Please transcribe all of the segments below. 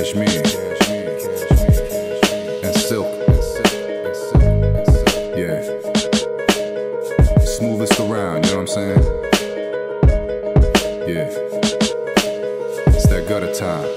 Cashmere and silk. Yeah, smoothest around, you know what I'm saying? Yeah, it's that gutter time.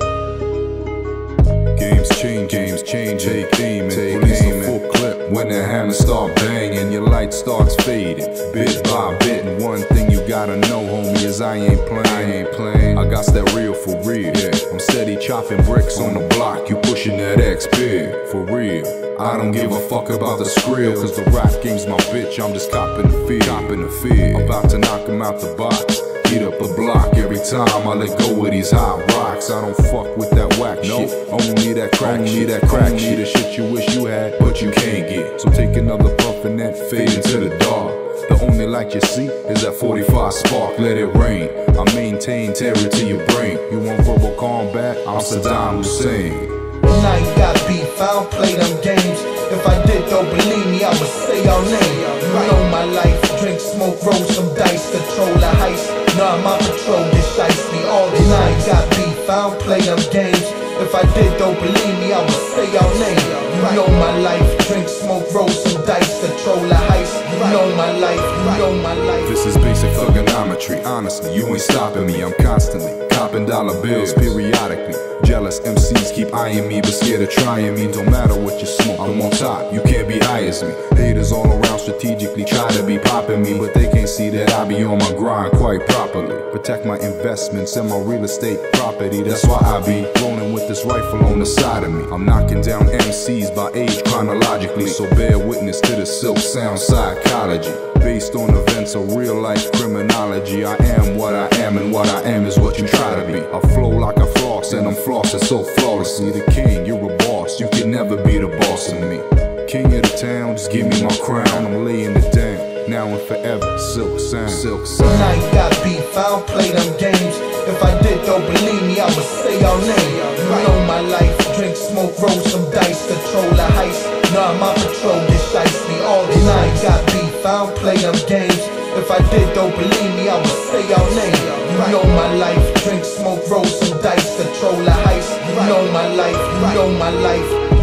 Games change, take aim and police a full clip. When the hammer start banging, your light starts fading, bit by bit. And one thing you gotta know, homie, is I ain't playing. I got that real for real. Yeah, I'm steady chopping bricks on the block. You pushing that X big for real. I don't give a fuck about the skrill, cause the rap game's my bitch. I'm just copping the fear. About to knock him out the box. Heat up a block every time I let go of these hot rocks. I don't fuck with that whack shit. Only that crack shit. Only the shit you wish you had, but you can't get. So take another puff and then fade into the dark. The only light you see is that 45 spark. Let it rain. I maintain terror to your brain. You want verbal combat? I'm Saddam Hussein. Now you got beef, I don't play them games. If I did, don't believe me, I would say your name. You know my life, drink, smoke, roll some dice, control a heist. Nah, my patrol is shiesty all the night. Got beef, I don't play them games. If I did, don't believe me, I would say your name. You know my life, drink, smoke, roll some dice, control a heist. You know my life, you know my life. This is basic thugonometry, honestly, you ain't stopping me. I'm constantly copping dollar bills periodically. Jealous MCs keep eyeing me, but scared of trying me. Don't matter what you smoke, I'm on top, you can't be high as me. Haters all around strategically try to be popping me, but they can't see that I be on my grind quite properly. Protect my investments and my real estate property, that's why I be rolling with this rifle on the side of me. I'm knocking down MCs by age chronologically, so bear witness to the silk sound psychology. Based on events of real life criminology, I am what I am, and what I am is what you try to be. I flow like a floss, and I'm flossing so flawlessly. The king, you're a boss, you can never be the boss of me. King of the town, just give me my crown. I'm laying it down, now and forever. Silk sound. Now you got beef, I don't play them games. If I did, don't believe me, I would say your name. You know my life, drink, smoke, roll some dice, control a heist. Nah, my patrol is shiesty all the night. Got beef, I don't play them games. If I did, don't believe me, I would say your name. You know my life, drink, smoke, roll some dice, control a heist. You know my life, you know my life.